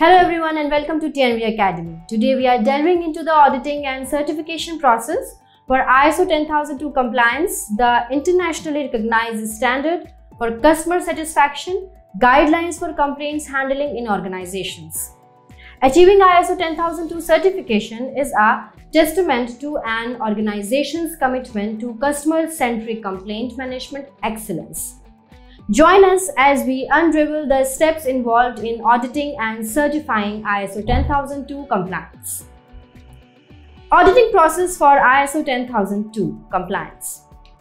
Hello everyone and welcome to TNV Academy. Today we are delving into the auditing and certification process for ISO 10002 compliance, the internationally recognized standard for customer satisfaction, guidelines for complaints handling in organizations. Achieving ISO 10002 certification is a testament to an organization's commitment to customer-centric complaint management excellence. Join us as we unravel the steps involved in auditing and certifying ISO 10002 compliance. Auditing process for ISO 10002 compliance.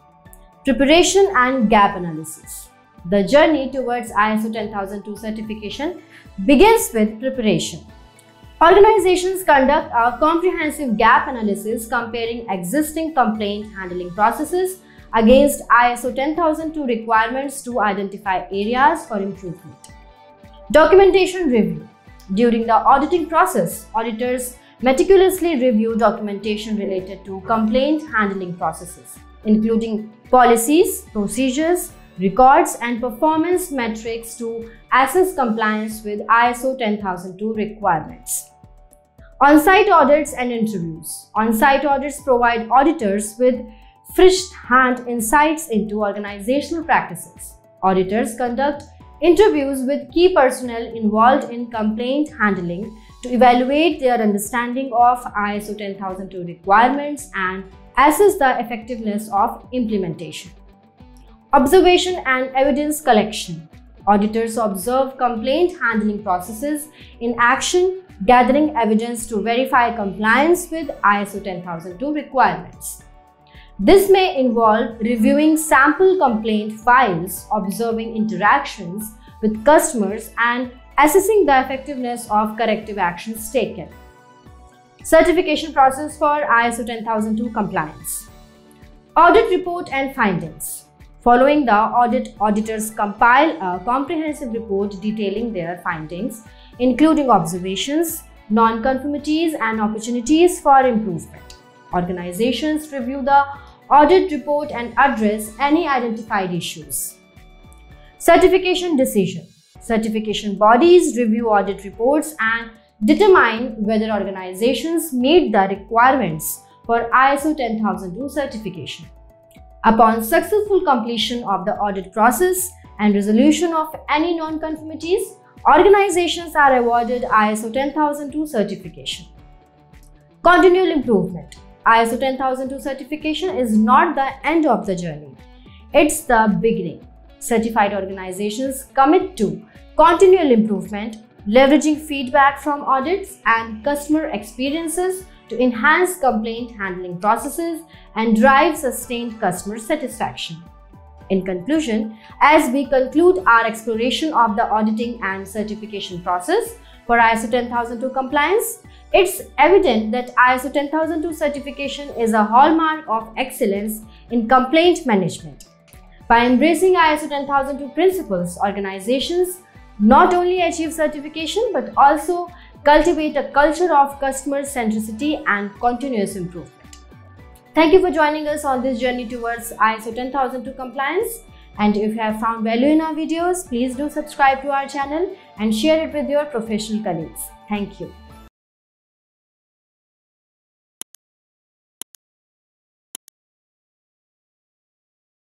Preparation and gap analysis. The journey towards ISO 10002 certification begins with preparation. Organizations conduct a comprehensive gap analysis comparing existing complaint handling processes against ISO 10002 requirements to identify areas for improvement. Documentation review. During the auditing process, auditors meticulously review documentation related to complaint handling processes, including policies, procedures, records, and performance metrics to assess compliance with ISO 10002 requirements. On-site audits and interviews. On-site audits provide auditors with first-hand insights into organizational practices. Auditors conduct interviews with key personnel involved in complaint handling to evaluate their understanding of ISO 10002 requirements and assess the effectiveness of implementation. Observation and evidence collection. Auditors observe complaint handling processes in action, gathering evidence to verify compliance with ISO 10002 requirements. This may involve reviewing sample complaint files, observing interactions with customers, and assessing the effectiveness of corrective actions taken. Certification process for ISO 10002 compliance. Audit report and findings. Following the audit, auditors compile a comprehensive report detailing their findings, including observations, non-conformities, and opportunities for improvement. Organizations review the audit report and address any identified issues. Certification decision. Certification bodies review audit reports and determine whether organizations meet the requirements for ISO 10002 certification. Upon successful completion of the audit process and resolution of any non-conformities, organizations are awarded ISO 10002 certification. Continual improvement. ISO 10002 certification is not the end of the journey. It's the beginning. Certified organizations commit to continual improvement, leveraging feedback from audits and customer experiences to enhance complaint handling processes and drive sustained customer satisfaction. In conclusion, as we conclude our exploration of the auditing and certification process for ISO 10002 compliance, it's evident that ISO 10002 certification is a hallmark of excellence in complaint management. By embracing ISO 10002 principles, organizations not only achieve certification but also cultivate a culture of customer centricity and continuous improvement. Thank you for joining us on this journey towards ISO 10002 compliance. And if you have found value in our videos, please do subscribe to our channel and share it with your professional colleagues. Thank you.